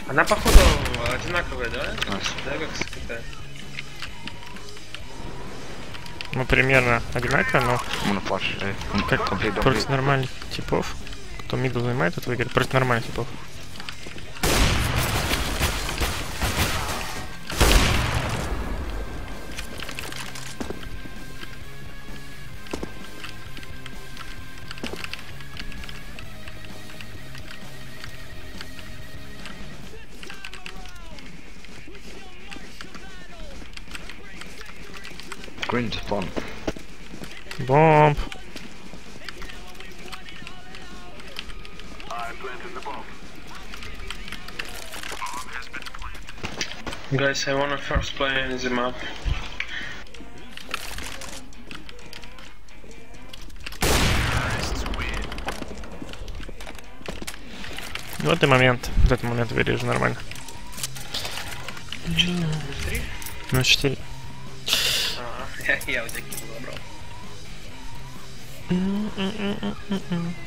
Она походу одинаковая, да? Nice. Да, как с КТ. Ну, примерно одинаково, но I'm gonna flash A. как Complete, don't против bleed. нормальных типов, кто мидл занимает, это выиграет. Против нормальных типов. Green to fun. Бомб! Guys, I wanna first play in the map. Ну, это момент. Вот этот момент вырежу нормально. Внутри? Ну, 4. Ага, я у тебя забрал.